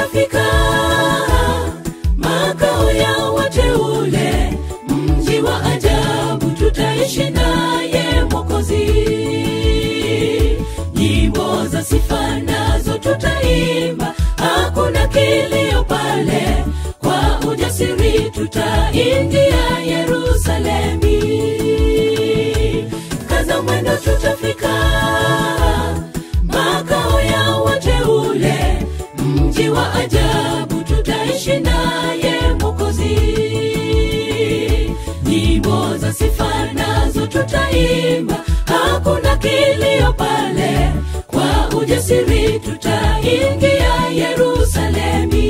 tutafika makao ya wateule, mji wa ajabu tutaishi naye Mwokozi. Nyimbo za sifa nazo tutaimba, hakuna kilio pale, kwa ujasiri tutaingia Yerusalemi. Kaza mwendo tutafika makao ya wateule, mji wa ajabu tutaishi naye Mwokozi. Nyimbo za sifa nazo tutaimba, hakuna kilio pale, kwa ujasiri tutaingia Yerusalemi.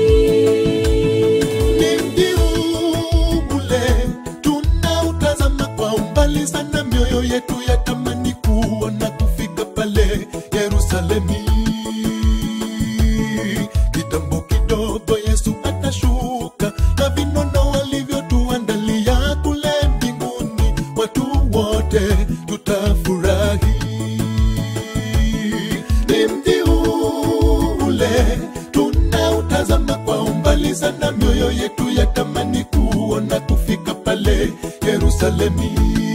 Ni mji ule tunautazama kwa umbali sana, mioyo yetu yatamani kuona kufika pale Yerusalemi. Kitambo kidogo Yesu atashuka, na vinono alivyotuandalia kule mbinguni, watu wote tutafurahi. Ni mji ule tunautazama kwa umbali sana, mioyo yetu yatamani kuona kufika pale Yerusalemi.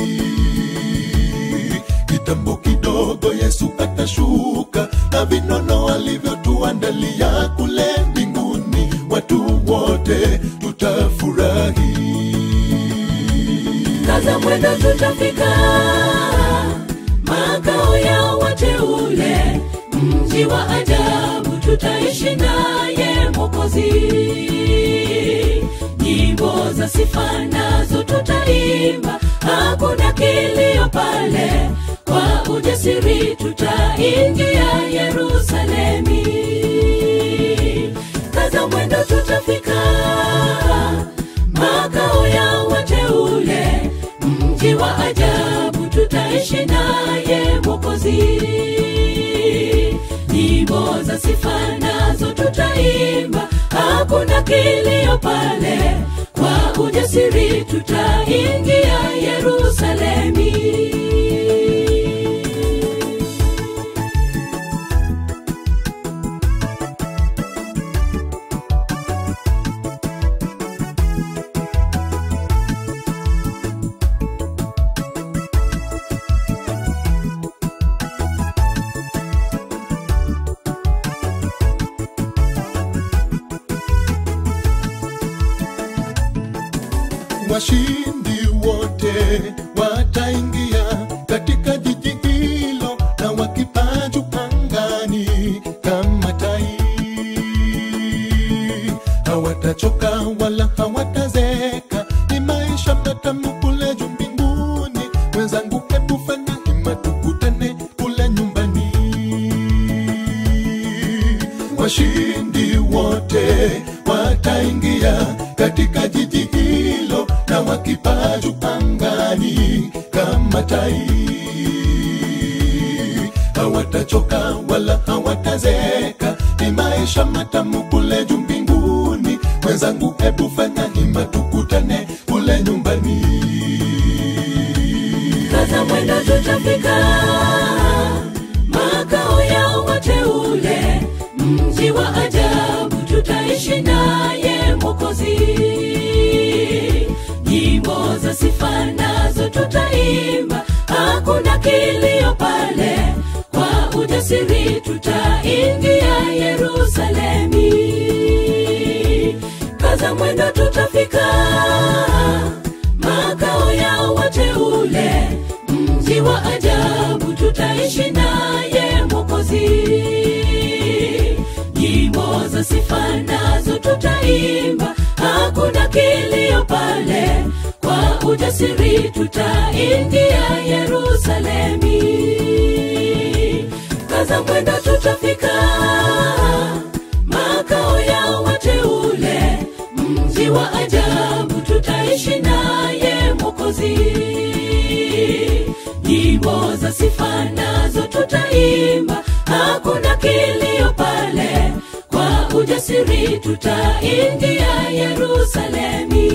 Kitambo kidogo Yesu atashuka, na vinono alivyotuandalia kule mbinguni, watu wote tutafurahi. Kaza mwendo tutafika makao ya wateule, mji wa ajabu tutaishi naye Mwokozi. Nyimbo za sifa nazo tutaimba, hakuna kilio pale, kwa ujasiri tutaingia Yerusalemi. Kaza mwendo tutafika makao ya wateule, mji wa ajabu tutaishi naye Mwokozi. Nyimbo za sifa nazo tutaimba, hakuna kilio pale, kwa ujasiri tutaingia Yerusalemi. Washindi wote wataingia katika jiji hilo, na wakipaa juu angani kama tai. Hawatachoka wala hawatazeka, ni maisha matamu kule juu mbinguni. Mwenzangu hebu fanya hima tukutane kule nyumbani. Washindi wote wataingia katika jiji hilo, na wakipaa juu angani kama tai. Hawatachoka wala hawatazeka, ni maisha matamu kule juu mbinguni. Mwenzangu hebu fanya hima tukutane kule nyumbani. Kaza mwendo tutafika makao ya wateule, mji wa ajabu tutaishi naye Mwokozi. Nyimbo za sifa nazo tutaimba, hakuna kilio pale, kwa ujasiri tutaingia Yerusalemi. Kaza mwendo tutafika makao ya wateule, mji wa ajabu tutaishi naye Mwokozi. Nyimbo za sifa nazo tutaimba, hakuna kilio pale, kwa ujasiri tutaingia Yerusalemi. Kaza mwendo tutafika makao ya wateule, mji wa ajabu tutaishi naye Mwokozi. Nyimbo za sifa nazo tutaimba, hakuna kilio pale, kwa ujasiri tutaingia Yerusalemi.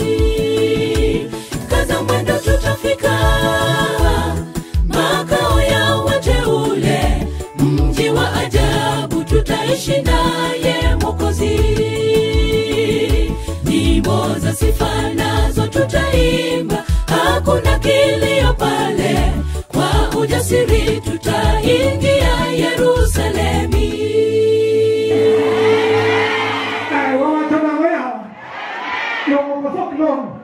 Kaza mwendo tutafika makao ya wateule, mji wa ajabu tutaishi naye Mwokozi. Nyimbo za sifa nazo tutaimba, hakuna kilio pale, kwa ujasiri tutaingia Yerusalemi. Ai, wawatona wao. Yo, mkosok long.